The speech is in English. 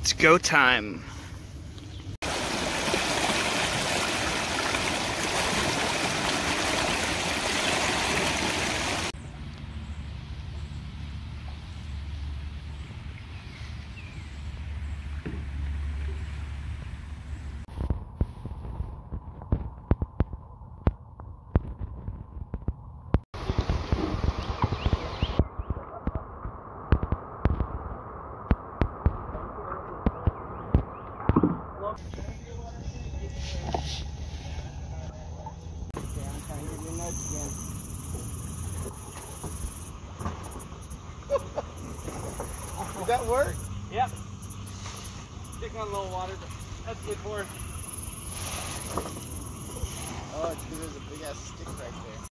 It's go time. Does that work? Yep. Stick on low water. That's good for. Oh, it's because there's a big ass stick right there.